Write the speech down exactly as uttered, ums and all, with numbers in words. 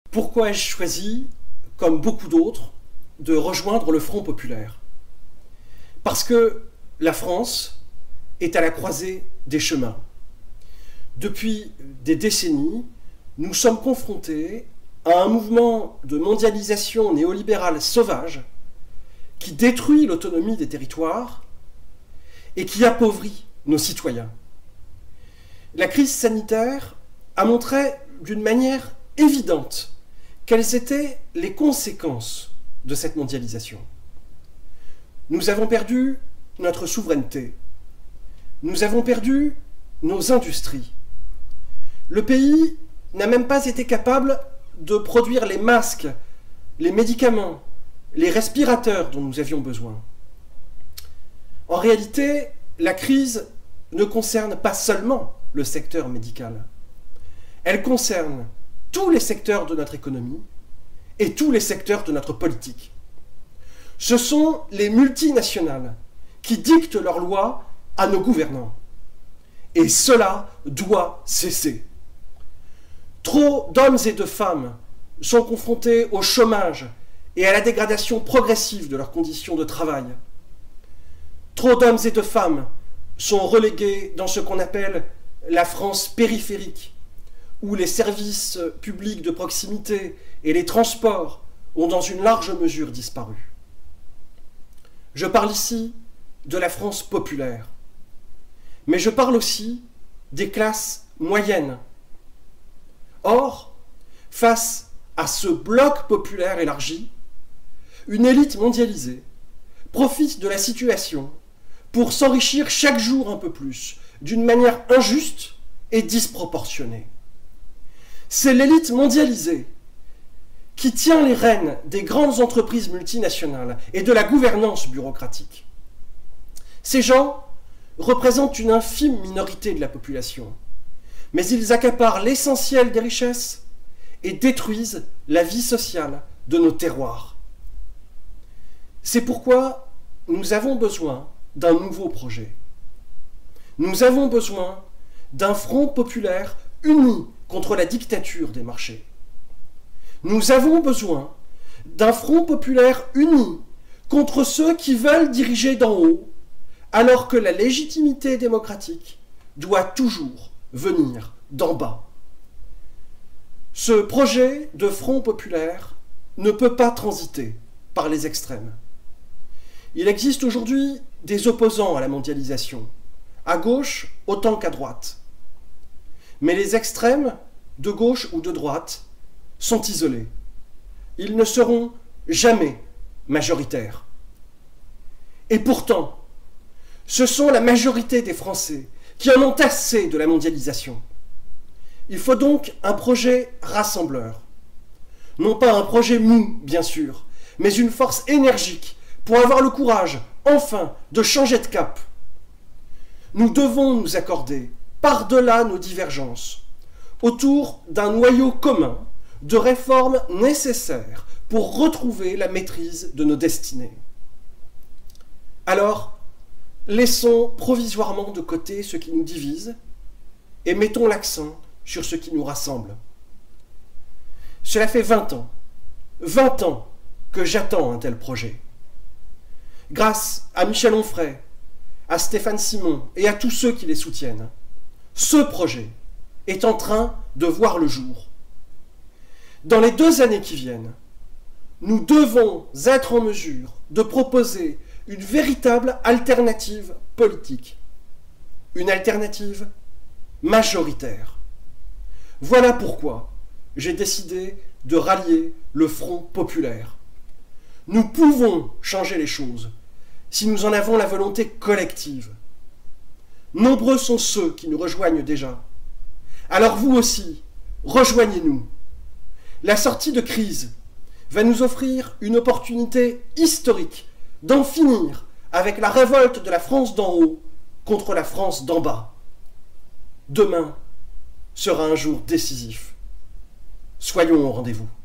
Pourquoi ai-je choisi, comme beaucoup d'autres, de rejoindre le Front populaire? Parce que la France est à la croisée des chemins. Depuis des décennies, nous sommes confrontés à un mouvement de mondialisation néolibérale sauvage qui détruit l'autonomie des territoires et qui appauvrit nos citoyens. La crise sanitaire a montré d'une manière évidente quelles étaient les conséquences de cette mondialisation. Nous avons perdu notre souveraineté. Nous avons perdu nos industries. Le pays n'a même pas été capable de produire les masques, les médicaments, les respirateurs dont nous avions besoin. En réalité, la crise ne concerne pas seulement le secteur médical. Elle concerne tous les secteurs de notre économie et tous les secteurs de notre politique. Ce sont les multinationales qui dictent leurs lois à nos gouvernants. Et cela doit cesser. Trop d'hommes et de femmes sont confrontés au chômage et à la dégradation progressive de leurs conditions de travail. Trop d'hommes et de femmes sont relégués dans ce qu'on appelle la France périphérique, où les services publics de proximité et les transports ont dans une large mesure disparu. Je parle ici de la France populaire, mais je parle aussi des classes moyennes. Or, face à ce bloc populaire élargi, une élite mondialisée profite de la situation pour s'enrichir chaque jour un peu plus, d'une manière injuste et disproportionnée. C'est l'élite mondialisée qui tient les rênes des grandes entreprises multinationales et de la gouvernance bureaucratique. Ces gens représentent une infime minorité de la population, mais ils accaparent l'essentiel des richesses et détruisent la vie sociale de nos terroirs. C'est pourquoi nous avons besoin d'un nouveau projet. Nous avons besoin d'un front populaire uni contre la dictature des marchés. Nous avons besoin d'un front populaire uni contre ceux qui veulent diriger d'en haut, alors que la légitimité démocratique doit toujours venir d'en bas. Ce projet de front populaire ne peut pas transiter par les extrêmes. Il existe aujourd'hui des opposants à la mondialisation, à gauche autant qu'à droite. Mais les extrêmes, de gauche ou de droite, sont isolés. Ils ne seront jamais majoritaires. Et pourtant, ce sont la majorité des Français qui en ont assez de la mondialisation. Il faut donc un projet rassembleur. Non pas un projet mou, bien sûr, mais une force énergique pour avoir le courage, enfin, de changer de cap. Nous devons nous accorder, par-delà nos divergences, autour d'un noyau commun de réformes nécessaires pour retrouver la maîtrise de nos destinées. Alors, laissons provisoirement de côté ce qui nous divise et mettons l'accent sur ce qui nous rassemble. Cela fait vingt ans, vingt ans que j'attends un tel projet. Grâce à Michel Onfray, à Stéphane Simon et à tous ceux qui les soutiennent, ce projet est en train de voir le jour. Dans les deux années qui viennent, nous devons être en mesure de proposer une véritable alternative politique, une alternative majoritaire. Voilà pourquoi j'ai décidé de rallier le Front populaire. Nous pouvons changer les choses si nous en avons la volonté collective. Nombreux sont ceux qui nous rejoignent déjà. Alors vous aussi, rejoignez-nous. La sortie de crise va nous offrir une opportunité historique d'en finir avec la révolte de la France d'en haut contre la France d'en bas. Demain sera un jour décisif. Soyons au rendez-vous.